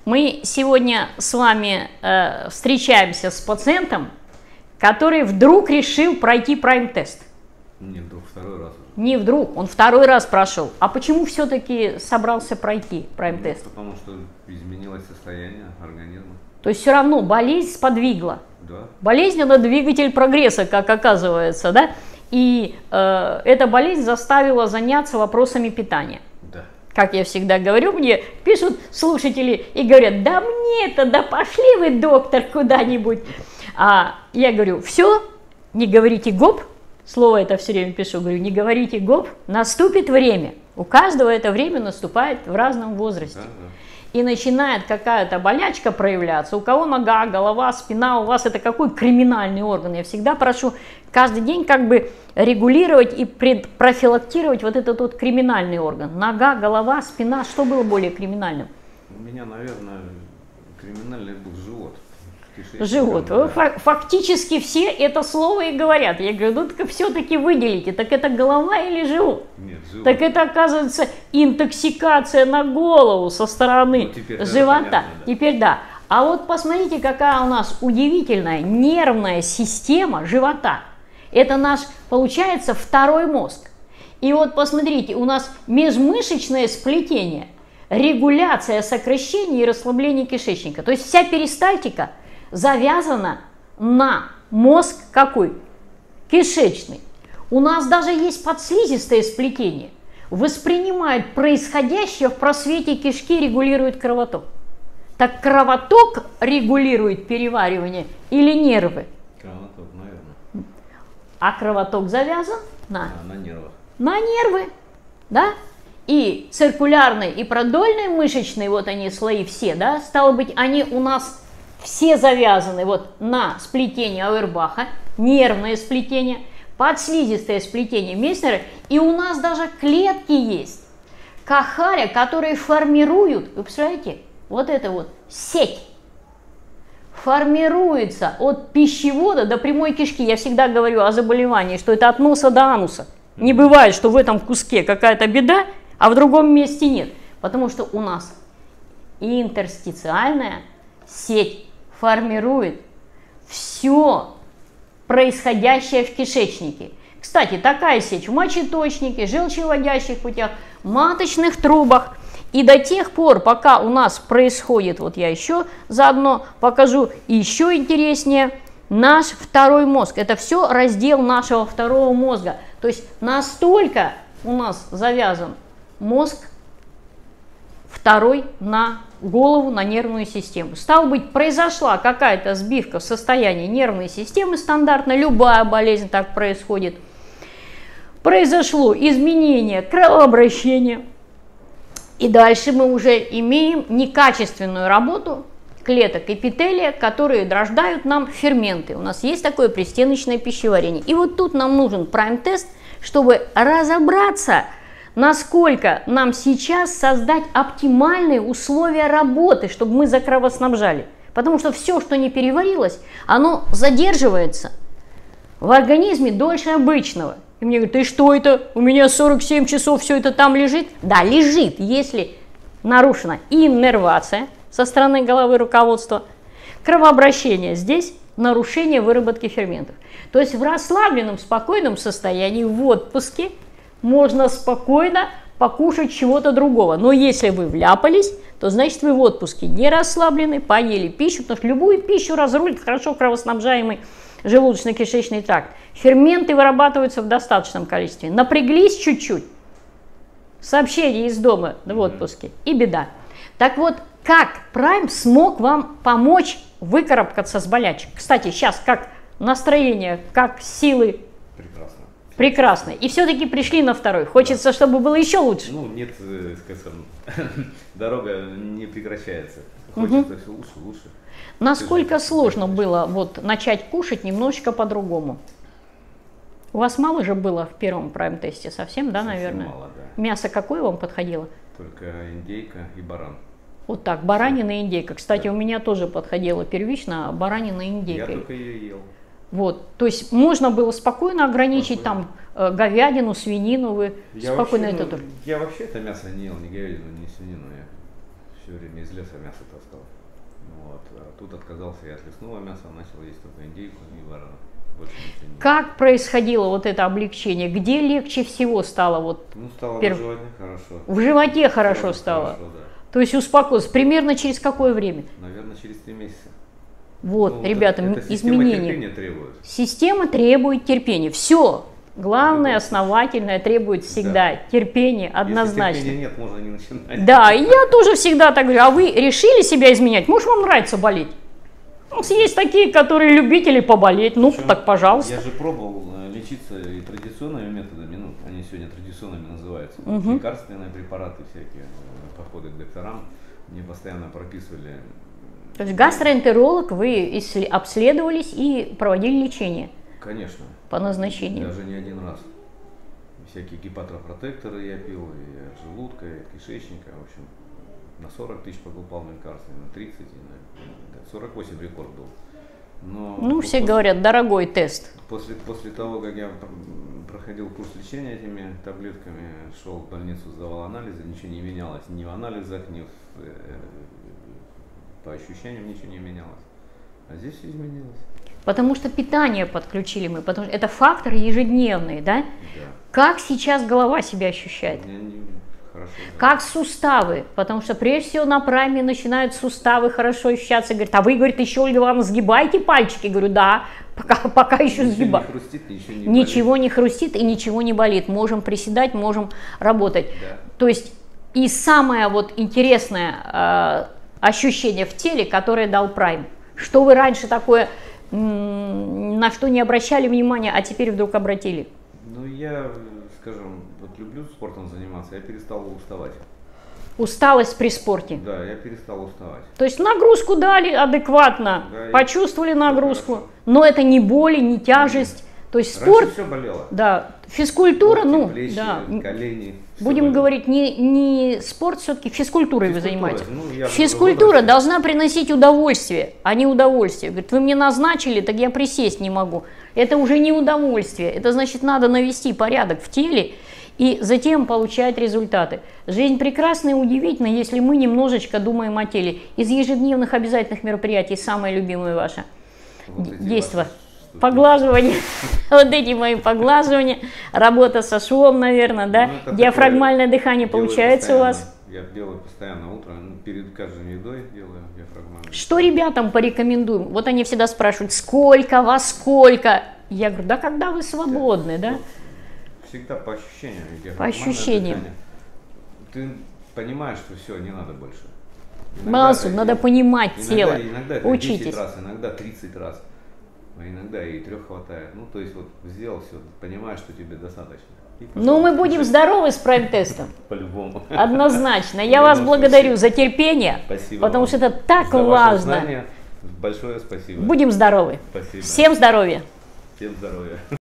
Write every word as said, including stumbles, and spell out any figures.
Мы сегодня с вами э, встречаемся с пациентом, который вдруг решил пройти прайм-тест. Не вдруг, второй раз уже. Не вдруг, он второй раз прошел. А почему все-таки собрался пройти прайм-тест? Ну, потому что изменилось состояние организма. То есть все равно болезнь сподвигла. Да. Болезнь – это двигатель прогресса, как оказывается, да? И э, эта болезнь заставила заняться вопросами питания. Да. Как я всегда говорю, мне пишут слушатели и говорят: да мне-то, да пошли вы, доктор, куда-нибудь. А я говорю: все, не говорите гоп, слово это все время пишу, говорю, не говорите гоп, наступит время. У каждого это время наступает в разном возрасте. Да, да. И начинает какая-то болячка проявляться. У кого нога, голова, спина, у вас это какой криминальный орган? Я всегда прошу каждый день как бы регулировать и профилактировать вот этот вот криминальный орган. Нога, голова, спина, что было более криминальным? У меня, наверное, криминальный был живот. Живот. Да. Фактически все это слово и говорят. Я говорю, ну так все-таки выделите, так это голова или живот? Нет, живот. Так это, оказывается, интоксикация на голову со стороны ну, живота. Понятно, да. Теперь да. А вот посмотрите, какая у нас удивительная нервная система живота. Это наш, получается, второй мозг. И вот посмотрите, у нас межмышечное сплетение, регуляция сокращения и расслабления кишечника. То есть вся перистальтика завязана на мозг какой? Кишечный. У нас даже есть подслизистое сплетение. Воспринимает происходящее в просвете кишки, регулирует кровоток. Так кровоток регулирует переваривание или нервы? Кровоток, наверное. А кровоток завязан на, А, на нервах. на нервы. Да? И циркулярные, и продольные мышечные, вот они слои все, да, стало быть, они у нас все завязаны вот на сплетение Ауэрбаха, нервное сплетение, подслизистое сплетение Месснера, и у нас даже клетки есть, Кахаря, которые формируют, вы представляете, вот эта вот сеть формируется от пищевода до прямой кишки. Я всегда говорю о заболевании, что это от носа до ануса. Не бывает, что в этом куске какая-то беда, а в другом месте нет, потому что у нас интерстициальная сеть формирует все происходящее в кишечнике. Кстати, такая сеть в мочеточнике, желчевыводящих путях, маточных трубах. И до тех пор, пока у нас происходит, вот я еще заодно покажу еще интереснее, наш второй мозг. Это все раздел нашего второго мозга. То есть настолько у нас завязан мозг второй на голову, на нервную систему. Стало быть, произошла какая-то сбивка в состоянии нервной системы стандартно, любая болезнь так происходит. Произошло изменение кровообращения. И дальше мы уже имеем некачественную работу клеток эпителия, которые рождают нам ферменты. У нас есть такое пристеночное пищеварение. И вот тут нам нужен прайм-тест, чтобы разобраться, насколько нам сейчас создать оптимальные условия работы, чтобы мы закровоснабжали. Потому что все, что не переварилось, оно задерживается в организме дольше обычного. И мне говорят: и что это? У меня сорок семь часов все это там лежит? Да, лежит, если нарушена иннервация со стороны головы руководства, кровообращение здесь, нарушение выработки ферментов. То есть в расслабленном, спокойном состоянии, в отпуске, можно спокойно покушать чего-то другого. Но если вы вляпались, то значит вы в отпуске не расслаблены, поели пищу, потому что любую пищу разрулит хорошо кровоснабжаемый желудочно-кишечный тракт. Ферменты вырабатываются в достаточном количестве. Напряглись чуть-чуть, сообщение из дома в отпуске, и беда. Так вот, как Прайм смог вам помочь выкарабкаться с болячек? Кстати, сейчас как настроение, как силы? Прекрасно. Прекрасно. И все-таки пришли на второй. Хочется, чтобы было еще лучше. Ну, нет, скажем, дорога не прекращается. Хочется угу. все лучше, лучше. Насколько сложно было вот начать кушать немножечко по-другому? У вас мало же было в первом прайм-тесте? Совсем, да, Совсем наверное? Мало, да. Мясо какое вам подходило? Только индейка и баран. Вот так, баранина и индейка. Кстати, да. У меня тоже подходило первично баранина и индейка. Я только ее ел. Вот, то есть можно было спокойно ограничить спокойно. Там говядину, свинину, вы я спокойно вообще, это ну, тоже. Я вообще это мясо не ел, ни говядину, ни свинину. Я все время из леса мясо таскал. Вот. А тут отказался и от лесного мяса, начал есть только индейку и ворона. Больше ничего не. Как происходило вот это облегчение? Где легче всего стало? Вот Ну, стало перв... в животе хорошо. В животе хорошо Сразу стало? Хорошо, да. То есть успокоился. Примерно через какое время? Наверное, через три месяца. Вот, ну, ребята, это, это система изменения. терпения требует. Система требует терпения. Все. Главное, основательное требует всегда Да. терпение, однозначно. Если терпения нет, можно не начинать. Да, и я тоже всегда так говорю. А вы решили себя изменять? Может, вам нравится болеть? Ну, есть такие, которые любители поболеть. Ну, Причем так пожалуйста. Я же пробовал э, лечиться и традиционными методами, ну, они сегодня традиционными называются. Угу. Лекарственные препараты всякие, э, походы к докторам, мне постоянно прописывали. То есть гастроэнтеролог, вы исслед- обследовались и проводили лечение Конечно. по назначению. Даже не один раз. Всякие гепатопротекторы я пил, и от желудка, и от кишечника, в общем. На сорок тысяч покупал лекарства, на тридцать, и на сорок восемь рекорд был. Но Ну, все после, говорят, дорогой тест. После, после того, как я проходил курс лечения этими таблетками, шел в больницу, сдавал анализы, ничего не менялось. Ни в анализах, ни в, э, по ощущениям ничего не менялось. А здесь все изменилось. Потому что питание подключили мы, потому что это фактор ежедневный, да? Да. Как сейчас голова себя ощущает? У меня не- хорошо, да. Как суставы? Потому что прежде всего на прайме начинают суставы хорошо ощущаться. Говорит, а вы, говорит, еще, Ольга Ивановна, сгибаете пальчики? Говорю, да, пока, пока еще Ничего сгибаю. не хрустит, ничего не Ничего болит. не хрустит и ничего не болит. Можем приседать, можем работать. Да. То есть и самое вот интересное э, ощущение в теле, которое дал прайм. Что вы раньше такое, м, на что не обращали внимания, а теперь вдруг обратили? Ну, я, скажем, вот люблю спортом заниматься, я перестал уставать. Усталость при спорте. Да, я перестал уставать. То есть нагрузку дали адекватно, Да, и почувствовали нагрузку, хорошо. но это не боли, не тяжесть. То есть Раньше спорт, все болело. да, физкультура, Локти, ну, плечи, да, колени. всё будем болело. говорить, не, не спорт, все-таки физкультурой вы Физкультура, занимаетесь. ну, я в Физкультура возрасте. должна приносить удовольствие, а не удовольствие. Говорит, вы мне назначили, так я присесть не могу. Это уже не удовольствие, это значит, надо навести порядок в теле и затем получать результаты. Жизнь прекрасна и удивительна, если мы немножечко думаем о теле. Из ежедневных обязательных мероприятий самое любимое ваше Вот эти действо. ваши штуки. Поглаживание, вот эти мои поглаживания, работа со швом, наверное, да, Ну, это диафрагмальное такое дыхание делаю получается у вас. постоянно. Я делаю постоянно утром, ну, перед каждой едой делаю диафрагмальное. Что ребятам порекомендуем? Вот они всегда спрашивают, сколько, во сколько? Я говорю, да когда вы свободны, да? Всегда по ощущениям. По ощущениям. дыхание. Ты понимаешь, что все, не надо больше. Массу, это- надо понимать иногда, тело. Иногда это Учитесь. десять раз, иногда тридцать раз. А иногда и трех хватает. Ну, то есть вот сделал все, понимаешь, что тебе достаточно. И Ну, мы пошел. будем здоровы с прайм-тестом. По-любому. Однозначно. Я вас девяносто благодарю семь. за терпение, Спасибо потому вам что это так за ваше важно. знание. Большое спасибо. Будем здоровы. Спасибо. Всем здоровья. Всем здоровья.